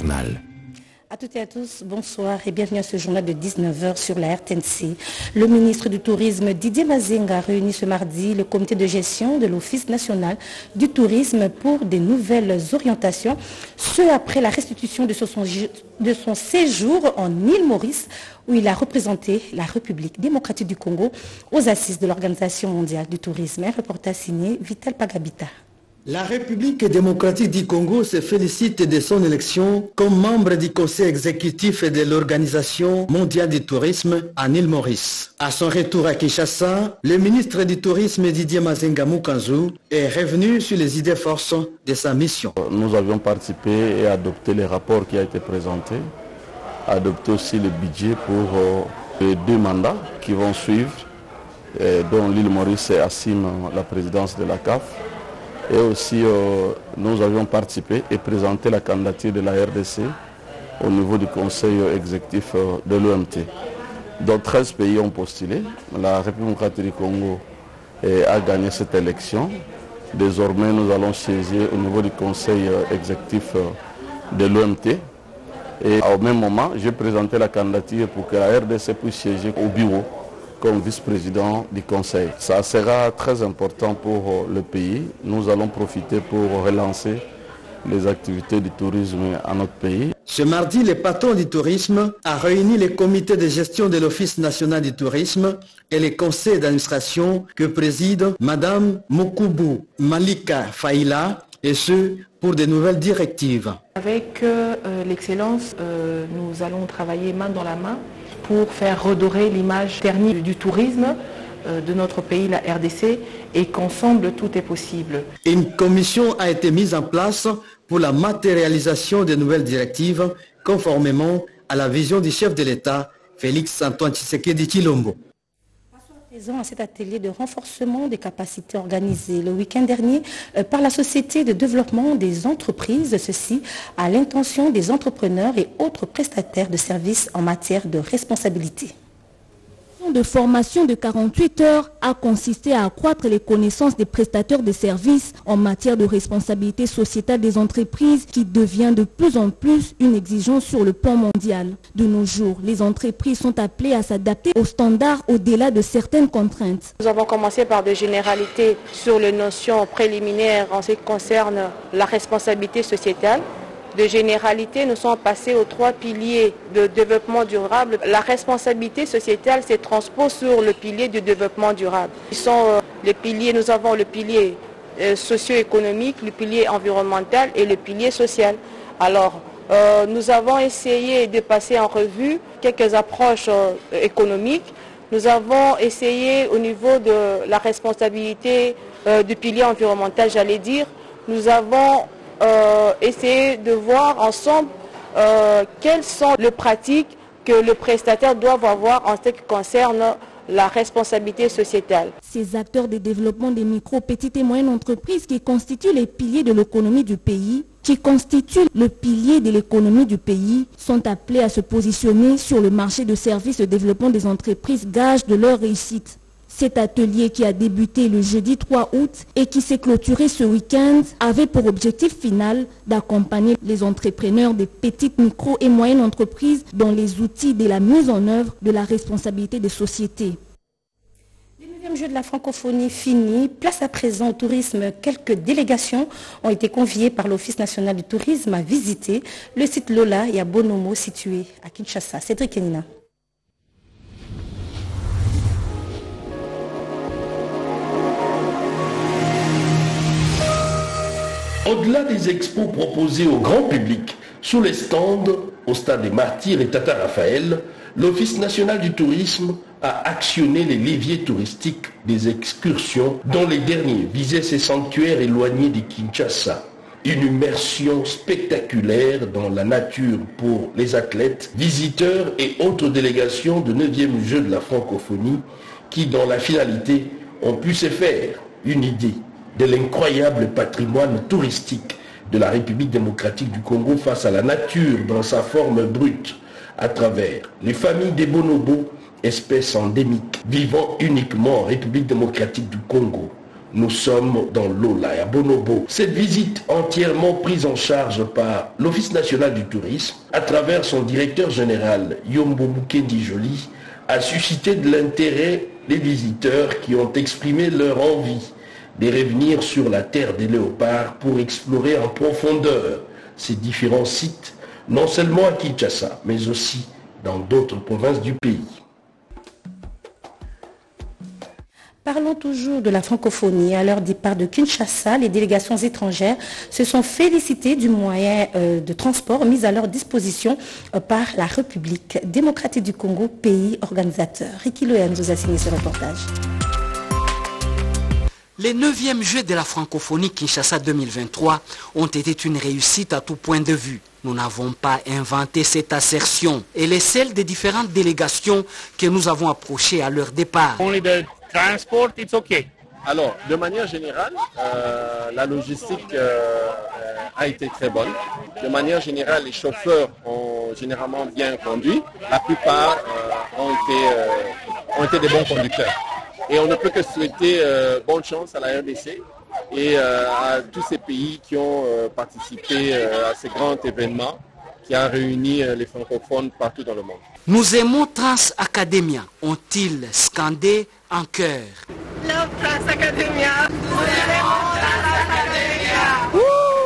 internationale. À toutes et à tous, bonsoir et bienvenue à ce journal de 19h sur la RTNC. Le ministre du Tourisme Didier Mazenga a réuni ce mardi le comité de gestion de l'Office national du tourisme pour des nouvelles orientations, ce après la restitution de son séjour en île Maurice où il a représenté la République démocratique du Congo aux assises de l'Organisation mondiale du tourisme. Un reportage signé Vital Pagabita. La République démocratique du Congo se félicite de son élection comme membre du conseil exécutif de l'Organisation mondiale du tourisme en île Maurice. À son retour à Kinshasa, le ministre du tourisme Didier Mazenga Mukanzu est revenu sur les idées forces de sa mission. Nous avions participé et adopté les rapports qui ont été présentés, adopté aussi le budget pour les 2 mandats qui vont suivre, dont l'île Maurice assume la présidence de la CAF. Et aussi, nous avions participé et présenté la candidature de la RDC au niveau du conseil exécutif de l'OMT. Donc 13 pays ont postulé. La République démocratique du Congo a gagné cette élection. Désormais, nous allons siéger au niveau du conseil exécutif de l'OMT. Et au même moment, j'ai présenté la candidature pour que la RDC puisse siéger au bureau comme vice-président du Conseil. Ça sera très important pour le pays. Nous allons profiter pour relancer les activités du tourisme à notre pays. Ce mardi, le patron du tourisme a réuni le comité de gestion de l'Office national du tourisme et le conseil d'administration que préside Madame Mokubu Malika Faïla, et ce, pour de nouvelles directives. Avec l'excellence, nous allons travailler main dans la main pour faire redorer l'image ternie du tourisme de notre pays, la RDC, et qu'ensemble tout est possible. Une commission a été mise en place pour la matérialisation des nouvelles directives conformément à la vision du chef de l'État, Félix Antoine Tshisekedi Tshilombo. À cet atelier de renforcement des capacités organisé le week-end dernier par la Société de développement des entreprises, ceci à l'intention des entrepreneurs et autres prestataires de services en matière de responsabilité. De formation de 48 heures a consisté à accroître les connaissances des prestataires de services en matière de responsabilité sociétale des entreprises qui devient de plus en plus une exigence sur le plan mondial. De nos jours, les entreprises sont appelées à s'adapter aux standards au-delà de certaines contraintes. Nous avons commencé par des généralités sur les notions préliminaires en ce qui concerne la responsabilité sociétale. De généralité, nous sommes passés aux 3 piliers de développement durable. La responsabilité sociétale se transpose sur le pilier du développement durable. Ils sont les piliers, nous avons le pilier socio-économique, le pilier environnemental et le pilier social. Alors, nous avons essayé de passer en revue quelques approches économiques. Nous avons essayé au niveau de la responsabilité du pilier environnemental, j'allais dire, nous avons essayer de voir ensemble quelles sont les pratiques que le prestataire doit avoir en ce qui concerne la responsabilité sociétale. Ces acteurs de développement des micro, petites et moyennes entreprises qui constituent les piliers de l'économie du pays, sont appelés à se positionner sur le marché de services de développement des entreprises, gage de leur réussite. Cet atelier qui a débuté le jeudi 3 août et qui s'est clôturé ce week-end avait pour objectif final d'accompagner les entrepreneurs des petites, micro et moyennes entreprises dans les outils de la mise en œuvre de la responsabilité des sociétés. Le 9e jeu de la francophonie fini. Place à présent au tourisme. Quelques délégations ont été conviées par l'Office national du tourisme à visiter le site Lola et à Bonomo situé à Kinshasa. Cédric Kenina. Au-delà des expos proposés au grand public, sous les stands, au stade des Martyrs et Tata Raphaël, l'Office national du tourisme a actionné les leviers touristiques des excursions dont les derniers visaient ces sanctuaires éloignés de Kinshasa. Une immersion spectaculaire dans la nature pour les athlètes, visiteurs et autres délégations de 9e jeu de la francophonie qui, dans la finalité, ont pu se faire une idée de l'incroyable patrimoine touristique de la République démocratique du Congo face à la nature dans sa forme brute, à travers les familles des bonobos, espèces endémiques vivant uniquement en République démocratique du Congo, Nous sommes dans l'Ola et à Bonobo. Cette visite entièrement prise en charge par l'Office national du tourisme, à travers son directeur général, Yombo Mukendi Joly, a suscité de l'intérêt des visiteurs qui ont exprimé leur envie de revenir sur la terre des léopards pour explorer en profondeur ces différents sites, non seulement à Kinshasa, mais aussi dans d'autres provinces du pays. Parlons toujours de la francophonie. À leur départ de Kinshasa, les délégations étrangères se sont félicitées du moyen de transport mis à leur disposition par la République démocratique du Congo, pays organisateur. Ricky Loya nous a signé ce reportage. Les 9e Jeux de la francophonie Kinshasa 2023 ont été une réussite à tout point de vue. Nous n'avons pas inventé cette assertion. Elle est celle des différentes délégations que nous avons approchées à leur départ. Transport, it's okay. Alors, de manière générale, la logistique a été très bonne. De manière générale, les chauffeurs ont généralement bien conduit. La plupart ont été des bons conducteurs. Et on ne peut que souhaiter bonne chance à la RDC et à tous ces pays qui ont participé à ce grand événement qui a réuni les francophones partout dans le monde. Nous aimons Trans Academia, ont-ils scandé en chœur. Love Trans Academia. Nous aimons Trans Academia.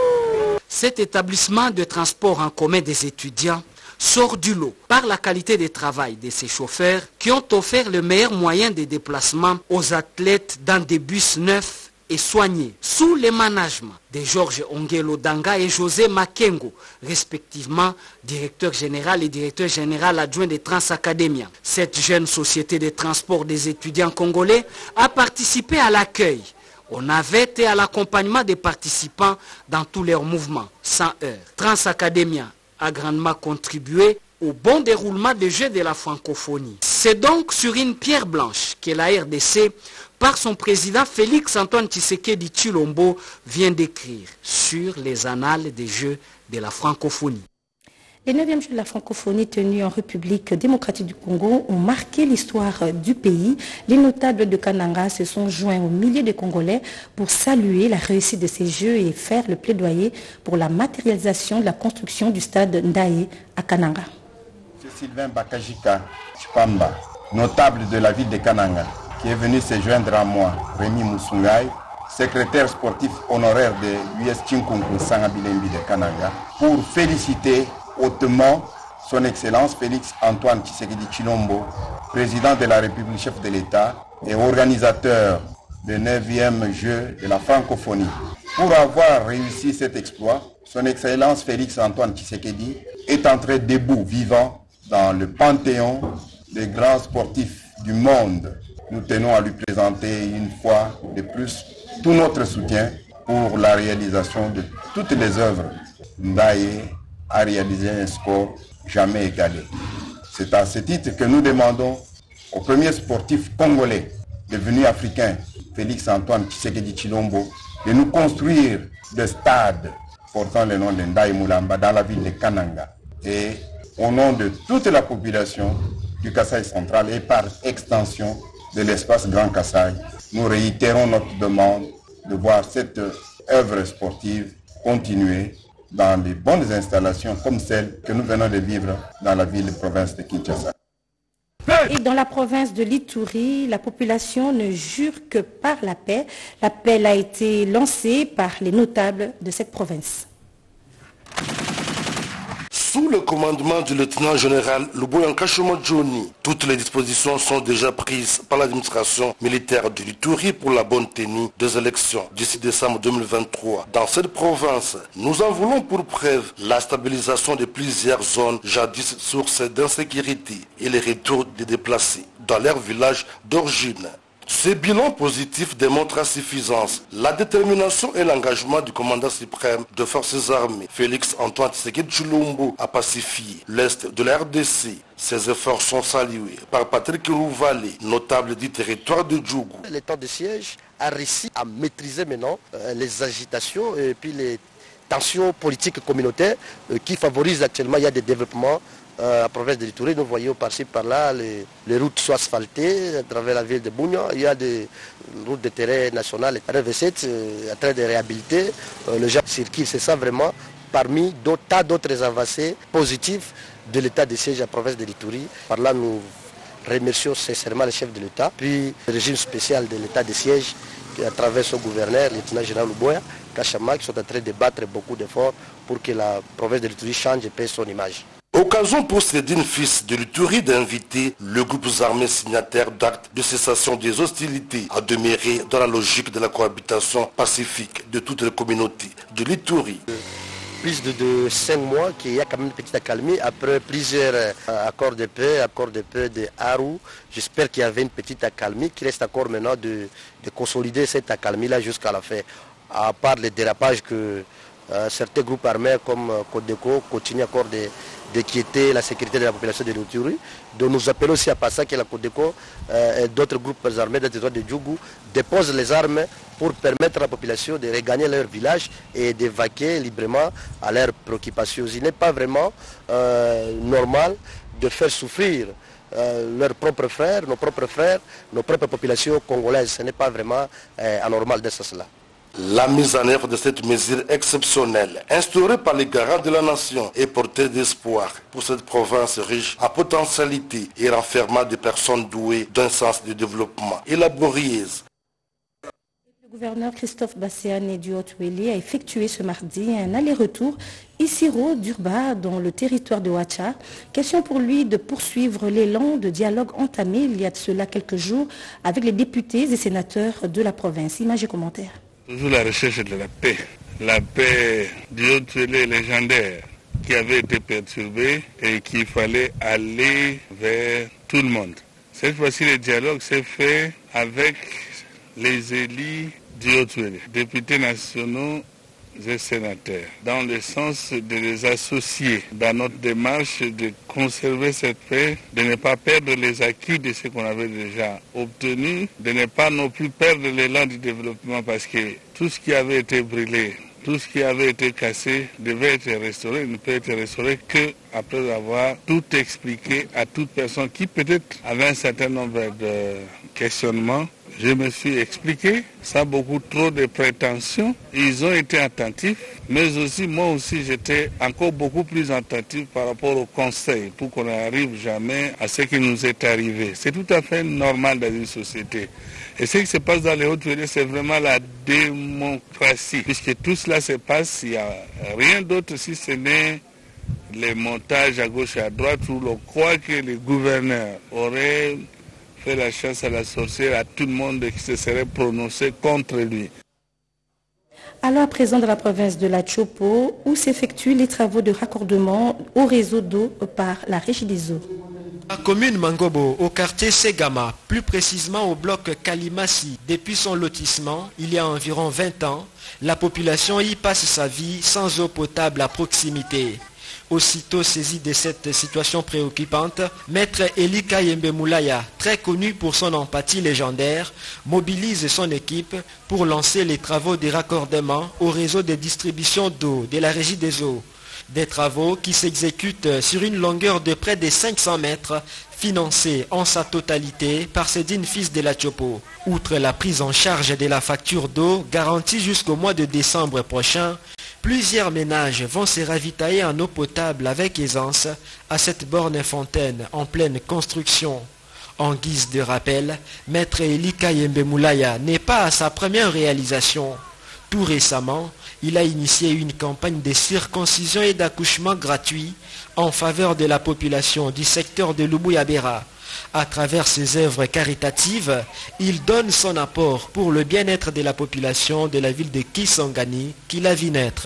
Cet établissement de transport en commun des étudiants sort du lot par la qualité de travail de ces chauffeurs qui ont offert le meilleur moyen de déplacement aux athlètes dans des bus neufs et soignés, sous le management de Georges Ongelo Danga et José Makengo, respectivement directeur général et directeur général adjoint de Trans Academia. Cette jeune société de transport des étudiants congolais a participé à l'accueil, aux navettes et à l'accompagnement des participants dans tous leurs mouvements, sans heurts. Trans Academia a grandement contribué au bon déroulement des Jeux de la francophonie. C'est donc sur une pierre blanche que la RDC, par son président Félix Antoine Tshisekedi Tshilombo, vient d'écrire sur les annales des Jeux de la francophonie. Les 9e Jeux de la francophonie tenus en République démocratique du Congo ont marqué l'histoire du pays. Les notables de Kananga se sont joints aux milliers de Congolais pour saluer la réussite de ces Jeux et faire le plaidoyer pour la matérialisation de la construction du stade Ndaye à Kananga. C'est Sylvain Bakajika Chipamba, notable de la ville de Kananga, qui est venu se joindre à moi, Rémi Moussoungaï, secrétaire sportif honoraire de l'US Chinkunku Sangabilembi de Kananga, pour féliciter hautement son Excellence Félix Antoine Tshisekedi Tshilombo, président de la République, chef de l'État et organisateur des 9e Jeux de la francophonie. Pour avoir réussi cet exploit, son Excellence Félix Antoine Tshisekedi est entré debout, vivant, dans le panthéon des grands sportifs du monde. Nous tenons à lui présenter une fois de plus tout notre soutien pour la réalisation de toutes les œuvres. Ndaye a réalisé un score jamais égalé. C'est à ce titre que nous demandons au premier sportif congolais devenu africain, Félix Antoine Tshisekedi Tshilombo, de nous construire des stades portant le nom de Ndaye Moulamba dans la ville de Kananga. Et au nom de toute la population du Kasaï central et par extension de l'espace Grand Kasaï, nous réitérons notre demande de voir cette œuvre sportive continuer dans les bonnes installations comme celles que nous venons de vivre dans la ville-province de Kinshasa. Et dans la province de l'Ituri, la population ne jure que par la paix. L'appel a été lancé par les notables de cette province. Sous le commandement du lieutenant-général Luboyanka Johnny, toutes les dispositions sont déjà prises par l'administration militaire de l'Ituri pour la bonne tenue des élections d'ici décembre 2023. Dans cette province, nous en voulons pour preuve la stabilisation de plusieurs zones jadis sources d'insécurité et le retour des déplacés dans leur village d'origine. Ce bilan positif démontre à suffisance la détermination et l'engagement du commandant suprême de forces armées, Félix Antoine Tshisekedi Tshilombo, à pacifier l'est de la RDC. Ces efforts sont salués par Patrick Rouvalé, notable du territoire de Djougou. L'état de siège a réussi à maîtriser maintenant les agitations et puis les tensions politiques communautaires qui favorisent actuellement, il y a des développements à la province de l'Ituri. Nous voyons par-ci par-là les routes sont asphaltées à travers la ville de Bougna. Il y a des routes de terrain national RV7 en train de réhabiliter. Les gens circulent, c'est ça vraiment, parmi tas d'autres avancées positives de l'état de siège à la province de l'Ituri. Par là, nous remercions sincèrement le chef de l'État, puis le régime spécial de l'état de siège à travers son gouverneur, le lieutenant général Luboya, Kachama, qui sont en train de battre beaucoup d'efforts pour que la province de l'Ituri change et paie son image. Occasion pour Cédine, fils de l'Ituri, d'inviter le groupe armé signataire d'actes de cessation des hostilités à demeurer dans la logique de la cohabitation pacifique de toutes les communautés de l'Ituri. Plus de 5 mois qu'il y a quand même une petite accalmie après plusieurs accords de paix de Haru. J'espère qu'il y avait une petite accalmie qui reste encore maintenant de consolider cette accalmie-là jusqu'à la fin. À part les dérapages que certains groupes armés comme Codeco continuent encore d'inquiéter la sécurité de la population de l'Ituri. Donc nous appelons aussi à passer que la Codeco et d'autres groupes armés dans le territoire de Djougou déposent les armes pour permettre à la population de regagner leur village et d'évacuer librement à leurs préoccupations. Il n'est pas vraiment normal de faire souffrir leurs propres frères, nos propres populations congolaises. Ce n'est pas vraiment anormal de cela. La mise en œuvre de cette mesure exceptionnelle, instaurée par les garants de la nation, est porteuse d'espoir pour cette province riche en potentialité et renfermant des personnes douées d'un sens de développement et laborieuse. Le gouverneur Christophe Bassiane du Haut-Uélé a effectué ce mardi un aller-retour Isiro-Durba dans le territoire de Ouacha. Question pour lui de poursuivre l'élan de dialogue entamé il y a de cela quelques jours avec les députés et sénateurs de la province. Images et commentaires. Toujours la recherche de la paix du Haut-Uélé légendaire qui avait été perturbée et qu'il fallait aller vers tout le monde. Cette fois-ci, le dialogue s'est fait avec les élus du Haut-Uélé, députés nationaux et sénateurs, dans le sens de les associer dans notre démarche de conserver cette paix, de ne pas perdre les acquis de ce qu'on avait déjà obtenu, de ne pas non plus perdre l'élan du développement parce que tout ce qui avait été brûlé, tout ce qui avait été cassé devait être restauré, ne peut être restauré qu'après avoir tout expliqué à toute personne qui peut-être avait un certain nombre de questionnements. Je me suis expliqué, sans beaucoup trop de prétentions. Ils ont été attentifs, mais aussi moi aussi j'étais encore beaucoup plus attentif par rapport au conseil pour qu'on n'arrive jamais à ce qui nous est arrivé. C'est tout à fait normal dans une société. Et ce qui se passe dans les Hautes-Uélé, c'est vraiment la démocratie. Puisque tout cela se passe, il n'y a rien d'autre si ce n'est les montages à gauche et à droite où l'on croit que les gouverneurs auraient fait la chasse à la sorcière à tout le monde qui se serait prononcé contre lui. Alors à présent dans la province de la Chopo, où s'effectuent les travaux de raccordement au réseau d'eau par la Régie des eaux. La commune Mangobo, au quartier Segama, plus précisément au bloc Kalimasi, depuis son lotissement, il y a environ 20 ans, la population y passe sa vie sans eau potable à proximité. Aussitôt saisi de cette situation préoccupante, Maître Eli Kayembe Moulaya, très connu pour son empathie légendaire, mobilise son équipe pour lancer les travaux de raccordement au réseau de distribution d'eau de la Régie des eaux. Des travaux qui s'exécutent sur une longueur de près de 500 mètres, financés en sa totalité par Cédine Fils de la Chopo. Outre la prise en charge de la facture d'eau garantie jusqu'au mois de décembre prochain, plusieurs ménages vont se ravitailler en eau potable avec aisance à cette borne fontaine en pleine construction. En guise de rappel, Maître Eli Kayembe Moulaya n'est pas à sa première réalisation. Tout récemment, il a initié une campagne de circoncision et d'accouchement gratuit en faveur de la population du secteur de Lubu-Yabera. À travers ses œuvres caritatives, il donne son apport pour le bien-être de la population de la ville de Kisangani qu'il a vu naître.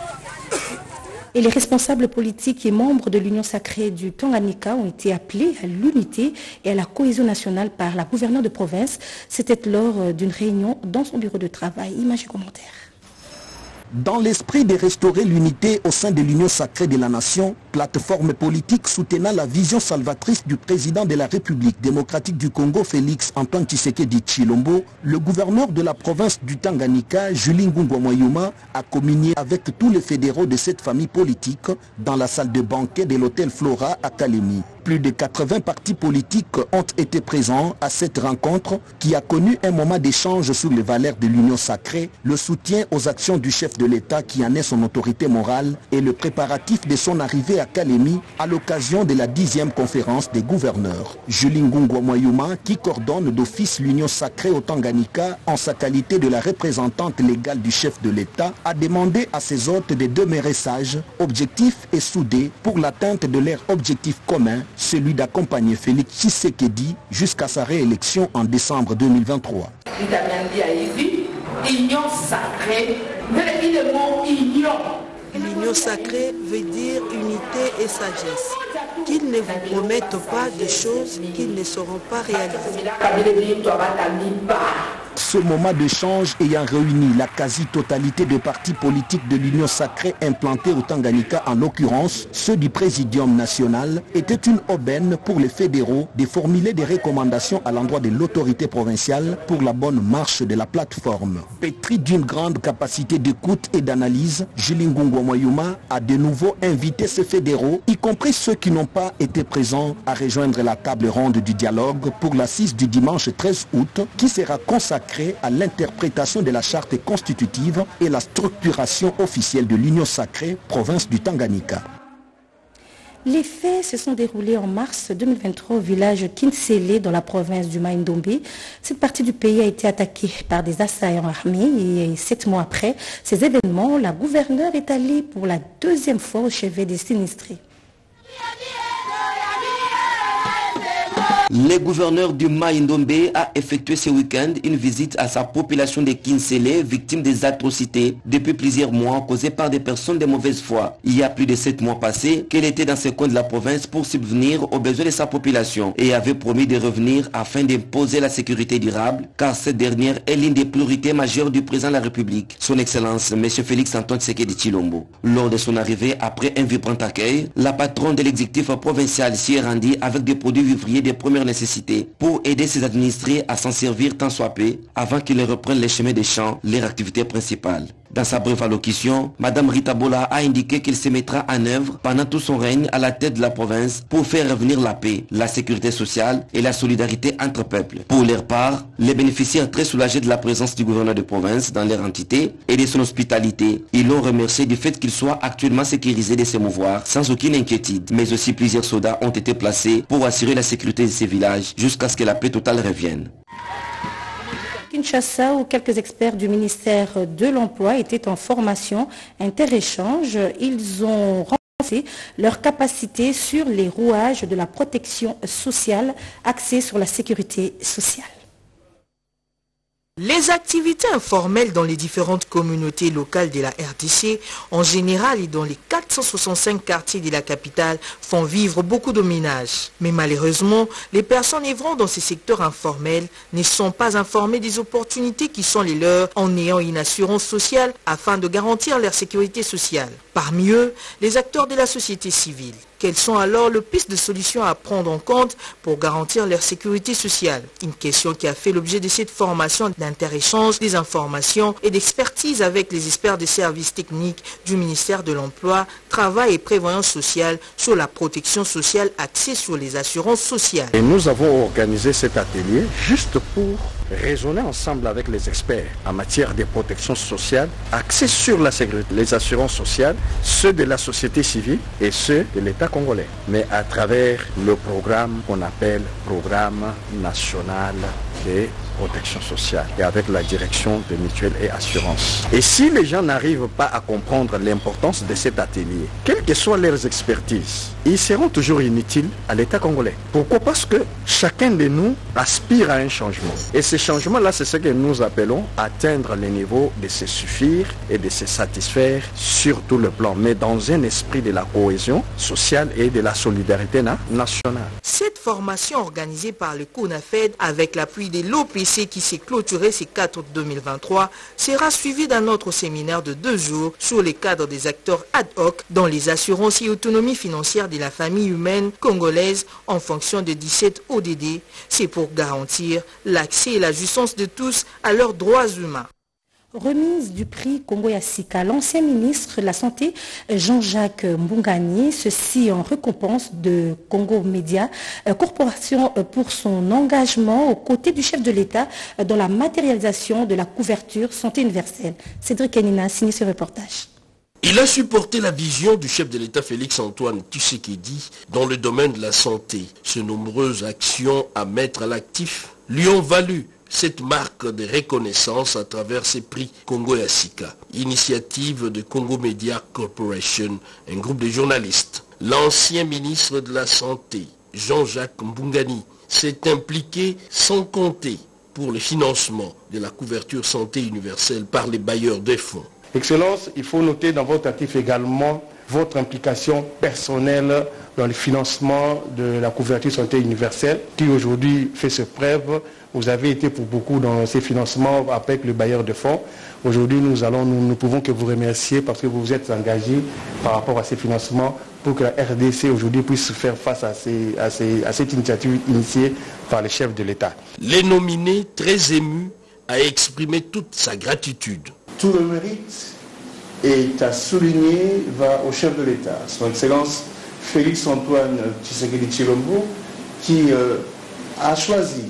Et les responsables politiques et membres de l'Union sacrée du Tanganyika ont été appelés à l'unité et à la cohésion nationale par la gouverneure de province. C'était lors d'une réunion dans son bureau de travail. Images et commentaires. Dans l'esprit de restaurer l'unité au sein de l'Union sacrée de la nation, plateforme politique soutenant la vision salvatrice du président de la République démocratique du Congo, Félix Antoine Tshisekedi Tshilombo, le gouverneur de la province du Tanganyika, Julie Ngungwa Mwayuma, a communié avec tous les fédéraux de cette famille politique dans la salle de banquet de l'hôtel Flora à Kalemi. Plus de 80 partis politiques ont été présents à cette rencontre qui a connu un moment d'échange sur les valeurs de l'Union sacrée, le soutien aux actions du chef de l'État qui en est son autorité morale et le préparatif de son arrivée à Kalemi à l'occasion de la 10e conférence des gouverneurs. Julie Ngungwa Mwayuma, qui coordonne d'office l'Union sacrée au Tanganyika en sa qualité de la représentante légale du chef de l'État, a demandé à ses hôtes de demeurer sages, objectifs et soudés pour l'atteinte de leur objectif commun, celui d'accompagner Félix Tshisekedi jusqu'à sa réélection en décembre 2023. Union sacrée, le mot union. L'union sacrée veut dire unité et sagesse. Qu'ils ne vous promettent pas des choses qu'ils ne sauront pas réaliser. Ce moment d'échange ayant réuni la quasi-totalité des partis politiques de l'Union sacrée implantés au Tanganyika, en l'occurrence ceux du Présidium national, était une aubaine pour les fédéraux de formuler des recommandations à l'endroit de l'autorité provinciale pour la bonne marche de la plateforme. Pétri d'une grande capacité d'écoute et d'analyse, Julie Ngungwa Mwayuma a de nouveau invité ces fédéraux, y compris ceux qui n'ont pas été présents, à rejoindre la table ronde du dialogue pour l'assise du dimanche 13 août qui sera consacrée à l'interprétation de la charte constitutive et la structuration officielle de l'Union sacrée, province du Tanganyika. Les faits se sont déroulés en mars 2023 au village Kinsele dans la province du Mai-Ndombe. Cette partie du pays a été attaquée par des assaillants armés et 7 mois après ces événements, la gouverneure est allée pour la 2e fois au chevet des sinistrés. Le gouverneur du Mai-Ndombe a effectué ce week-end une visite à sa population de Kinsele, victime des atrocités depuis plusieurs mois causées par des personnes de mauvaise foi. Il y a plus de 7 mois passés qu'elle était dans ce coin de la province pour subvenir aux besoins de sa population et avait promis de revenir afin d'imposer la sécurité durable, car cette dernière est l'une des priorités majeures du président de la République, son Excellence M. Félix Antoine Tshisekedi Tshilombo. Lors de son arrivée, après un vibrant accueil, la patronne de l'exécutif provincial s'y est rendue avec des produits vivriers de première nécessité pour aider ses administrés à s'en servir tant soit peu avant qu'ils reprennent les chemins des champs, leur activité principale. Dans sa brève allocution, Mme Rita Bola a indiqué qu'il se mettra en œuvre pendant tout son règne à la tête de la province pour faire revenir la paix, la sécurité sociale et la solidarité entre peuples. Pour leur part, les bénéficiaires très soulagés de la présence du gouverneur de province dans leur entité et de son hospitalité, ils l'ont remercié du fait qu'il soit actuellement sécurisé de se mouvoir sans aucune inquiétude. Mais aussi plusieurs soldats ont été placés pour assurer la sécurité de ces villages jusqu'à ce que la paix totale revienne. Kinshasa, où quelques experts du ministère de l'Emploi étaient en formation inter-échange, ils ont renforcé leur capacité sur les rouages de la protection sociale axée sur la sécurité sociale. Les activités informelles dans les différentes communautés locales de la RDC, en général et dans les 465 quartiers de la capitale, font vivre beaucoup de ménages. Mais malheureusement, les personnes œuvrant dans ces secteurs informels ne sont pas informées des opportunités qui sont les leurs en ayant une assurance sociale afin de garantir leur sécurité sociale. Parmi eux, les acteurs de la société civile. Quelles sont alors les pistes de solutions à prendre en compte pour garantir leur sécurité sociale? Une question qui a fait l'objet de cette formation d'inter-échange des informations et d'expertise avec les experts des services techniques du ministère de l'Emploi, Travail et Prévoyance sociale sur la protection sociale axée sur les assurances sociales. Et nous avons organisé cet atelier juste pour raisonner ensemble avec les experts en matière de protection sociale axée sur la sécurité, les assurances sociales, ceux de la société civile et ceux de l'État congolais, mais à travers le programme qu'on appelle Programme national de protection sociale et avec la direction des mutuelles et assurances. Et si les gens n'arrivent pas à comprendre l'importance de cet atelier, quelles que soient leurs expertises, ils seront toujours inutiles à l'État congolais. Pourquoi? Parce que chacun de nous aspire à un changement. Et ce changement-là, c'est ce que nous appelons atteindre le niveau de se suffire et de se satisfaire sur tout le plan, mais dans un esprit de la cohésion sociale et de la solidarité nationale. Cette formation organisée par le CONAFED avec l'appui celui de l'OPC qui s'est clôturé ce 4 août 2023, sera suivi d'un autre séminaire de 2 jours sur les cadres des acteurs ad hoc dans les assurances et autonomie financière de la famille humaine congolaise en fonction de 17 ODD. C'est pour garantir l'accès et la jouissance de tous à leurs droits humains. Remise du prix Congo Yassika, l'ancien ministre de la Santé Jean-Jacques Mbungani, ceci en récompense de Congo Média Corporation pour son engagement aux côtés du chef de l'État dans la matérialisation de la couverture santé universelle. Cédric Kenina a signé ce reportage. Il a supporté la vision du chef de l'État Félix-Antoine Tshisekedi dans le domaine de la santé. Ces nombreuses actions à mettre à l'actif lui ont valu cette marque de reconnaissance à travers ces prix Congo Yassika, initiative de Congo Media Corporation, un groupe de journalistes. L'ancien ministre de la Santé, Jean-Jacques Mbungani, s'est impliqué sans compter pour le financement de la couverture santé universelle par les bailleurs de fonds. Excellence, il faut noter dans votre actif également votre implication personnelle dans le financement de la couverture santé universelle qui aujourd'hui fait ses preuves. Vous avez été pour beaucoup dans ces financements avec le bailleur de fonds. Aujourd'hui, nous ne pouvons que vous remercier parce que vous vous êtes engagé par rapport à ces financements pour que la RDC aujourd'hui puisse faire face à cette initiative initiée par le chef de l'État. Les nominés, très émus, a exprimé toute sa gratitude. Tout le mérite est à souligner va au chef de l'État, son Excellence Félix-Antoine Tshisekedi Tshilombo, qui a choisi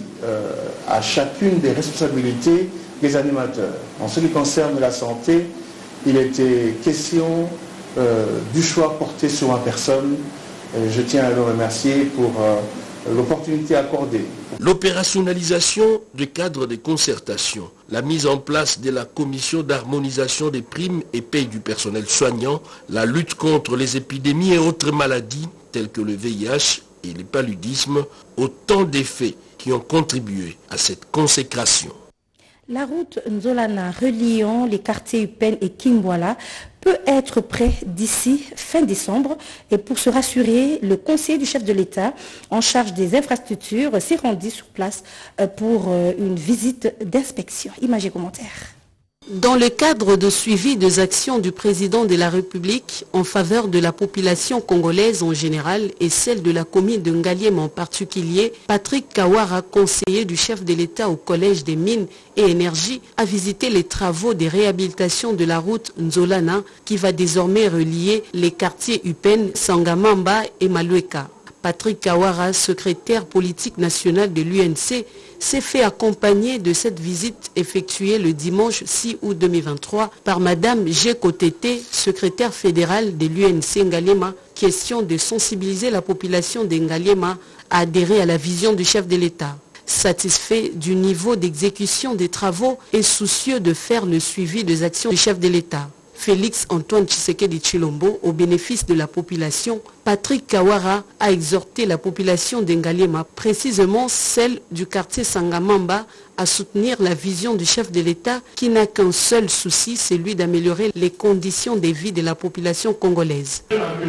à chacune des responsabilités des animateurs. En ce qui concerne la santé, il était question du choix porté sur ma personne. Je tiens à le remercier pour l'opportunité accordée. L'opérationnalisation du cadre de concertation, la mise en place de la commission d'harmonisation des primes et payes du personnel soignant, la lutte contre les épidémies et autres maladies telles que le VIH et le paludisme, autant d'effets qui ont contribué à cette consécration. La route Nzolana reliant les quartiers Upen et Kimbwala peut être prêt d'ici fin décembre. Et pour se rassurer, le conseiller du chef de l'État en charge des infrastructures s'est rendu sur place pour une visite d'inspection. Images et commentaires. Dans le cadre de suivi des actions du président de la République en faveur de la population congolaise en général et celle de la commune de Ngaliem en particulier, Patrick Kawara, conseiller du chef de l'État au Collège des Mines et Énergie, a visité les travaux de réhabilitation de la route Nzolana qui va désormais relier les quartiers Upen, Sangamamba et Malueka. Patrick Kawara, secrétaire politique national de l'UNC, s'est fait accompagner de cette visite effectuée le dimanche 6 août 2023 par Madame Jeko Tete, secrétaire fédérale de l'UNC Ngaliema. Question de sensibiliser la population de Ngaliema à adhérer à la vision du chef de l'État. Satisfait du niveau d'exécution des travaux et soucieux de faire le suivi des actions du chef de l'État. Félix-Antoine Tshisekedi Tshilombo, au bénéfice de la population, Patrick Kawara a exhorté la population d'Engaliema, précisément celle du quartier Sangamamba, à soutenir la vision du chef de l'État qui n'a qu'un seul souci, celui d'améliorer les conditions de vie de la population congolaise.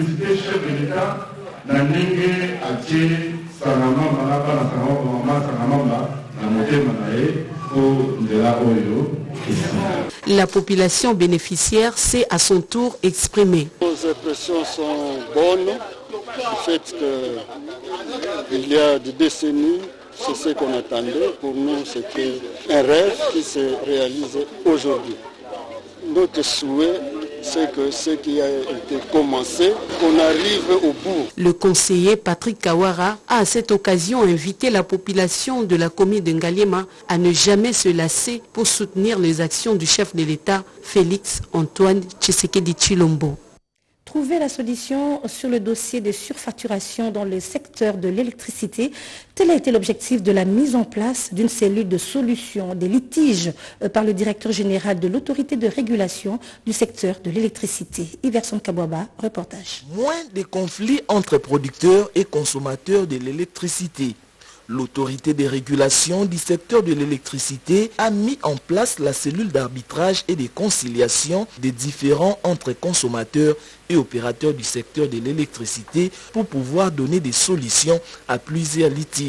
La population bénéficiaire s'est à son tour exprimée. Nos impressions sont bonnes. Le fait qu'il y a des décennies, c'est ce qu'on attendait. Pour nous, c'était un rêve qui s'est réalisé aujourd'hui. Notre souhait, c'est que ce qui a été commencé, qu'on arrive au bout. Le conseiller Patrick Kawara a à cette occasion invité la population de la commune de Ngaliema à ne jamais se lasser pour soutenir les actions du chef de l'État, Félix-Antoine Tshisekedi Tshilombo. Trouver la solution sur le dossier de surfacturation dans le secteur de l'électricité, tel a été l'objectif de la mise en place d'une cellule de solution des litiges par le directeur général de l'autorité de régulation du secteur de l'électricité. Iverson Kabouaba, reportage. Moins de conflits entre producteurs et consommateurs de l'électricité. L'autorité de régulation du secteur de l'électricité a mis en place la cellule d'arbitrage et de conciliation des différends entre consommateurs et opérateurs du secteur de l'électricité pour pouvoir donner des solutions à plusieurs litiges.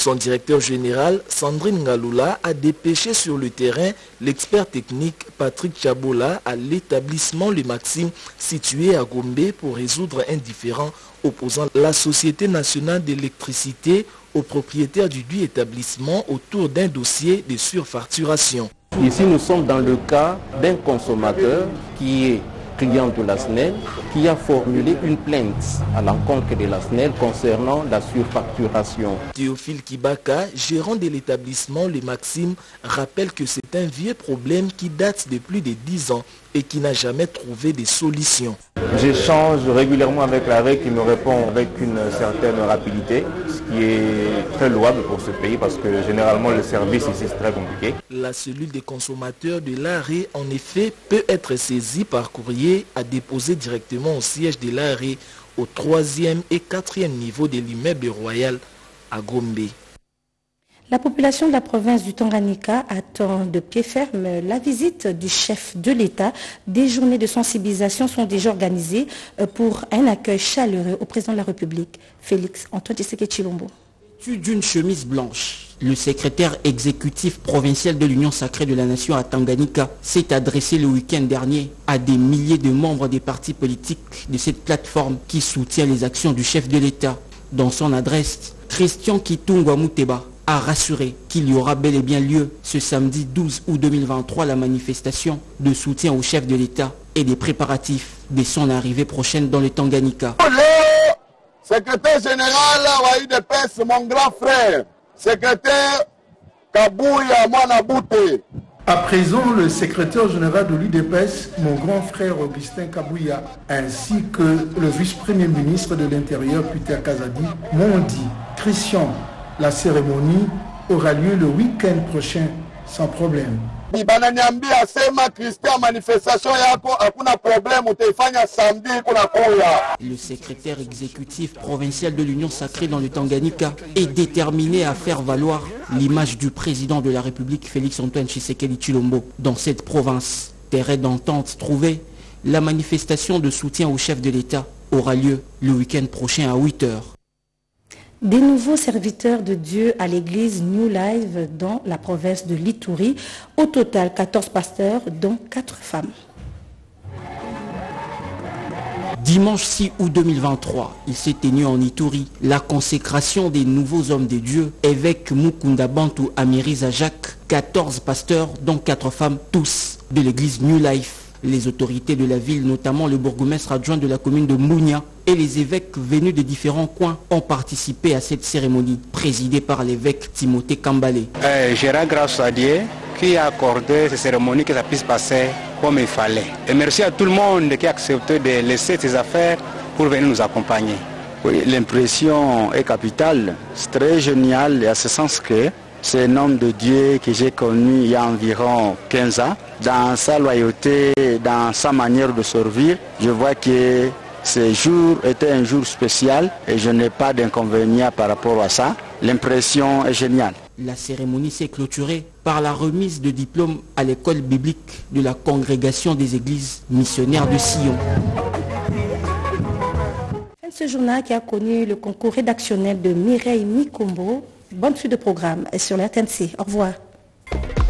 Son directeur général, Sandrine Ngaloula, a dépêché sur le terrain l'expert technique Patrick Chabola à l'établissement Le Maxime situé à Gombe pour résoudre un différend opposant la Société nationale d'électricité aux propriétaires du dit établissement autour d'un dossier de surfacturation. Ici, nous sommes dans le cas d'un consommateur qui est client de la SNEL, qui a formulé une plainte à l'encontre de la SNEL concernant la surfacturation. Théophile Kibaka, gérant de l'établissement Le Maxime, rappelle que c'est un vieux problème qui date de plus de 10 ans et qui n'a jamais trouvé de solution. J'échange régulièrement avec l'AREC qui me répond avec une certaine rapidité, ce qui est très louable pour ce pays parce que généralement le service ici c'est très compliqué. La cellule des consommateurs de l'AREC en effet peut être saisie par courrier à déposer directement au siège de l'AREC au 3e et 4e niveau de l'immeuble royal à Gombe. La population de la province du Tanganyika attend de pied ferme la visite du chef de l'État. Des journées de sensibilisation sont déjà organisées pour un accueil chaleureux au président de la République, Félix Antoine Tshisekedi Tshilombo. D'une chemise blanche, le secrétaire exécutif provincial de l'Union sacrée de la nation à Tanganyika s'est adressé le week-end dernier à des milliers de membres des partis politiques de cette plateforme qui soutient les actions du chef de l'État. Dans son adresse, Christian Kitungwa Muteba a rassuré qu'il y aura bel et bien lieu ce samedi 12 août 2023 la manifestation de soutien au chef de l'État et des préparatifs de son arrivée prochaine dans le Tanganyika. Secrétaire général Waïdepes, mon grand frère, secrétaire Kabouya Mwanabouté. À présent, le secrétaire général de l'UDPS, mon grand frère Augustin Kabouya, ainsi que le vice-premier ministre de l'Intérieur, Peter Kazadi, m'ont dit, Christian, la cérémonie aura lieu le week-end prochain, sans problème. Le secrétaire exécutif provincial de l'Union sacrée dans le Tanganyika est déterminé à faire valoir l'image du président de la République, Félix Antoine Tshisekedi Tshilombo. Dans cette province, terrain d'entente trouvée, la manifestation de soutien au chef de l'État aura lieu le week-end prochain à 8 h. Des nouveaux serviteurs de Dieu à l'église New Life dans la province de l'Ituri. Au total, 14 pasteurs, dont 4 femmes. Dimanche 6 août 2023, il s'est tenu en Ituri la consécration des nouveaux hommes de Dieu, évêque Mukunda Bantu Amiriza Jacques, 14 pasteurs, dont 4 femmes, tous de l'église New Life. Les autorités de la ville, notamment le bourgmestre adjoint de la commune de Mounia et les évêques venus de différents coins ont participé à cette cérémonie, présidée par l'évêque Timothée Kambale. Je rends grâce à Dieu qui a accordé cette cérémonie que ça puisse passer comme il fallait. Et merci à tout le monde qui a accepté de laisser ses affaires pour venir nous accompagner. Oui, l'impression est capitale, c'est très génial à ce sens que c'est un homme de Dieu que j'ai connu il y a environ 15 ans. Dans sa loyauté, dans sa manière de servir, je vois que ce jour était un jour spécial et je n'ai pas d'inconvénient par rapport à ça. L'impression est géniale. La cérémonie s'est clôturée par la remise de diplôme à l'école biblique de la congrégation des églises missionnaires de Sion. Ce journal qui a connu le concours rédactionnel de Mireille Mikombo. Bonne suite de programme sur la RTNC. Au revoir.